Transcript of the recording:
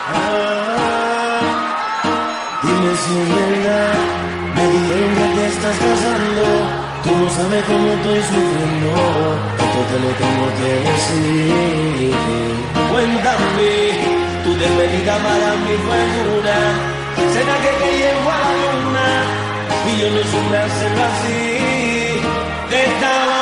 Dime si es verdad, me dijeron que te estás casando. Tú no sabes cómo estoy sufriendo, esto te lo tengo que decir. Cuéntame, tu despedida para mí fue una cena que llegó a la luna y yo no supe hacerlo así. Te estaba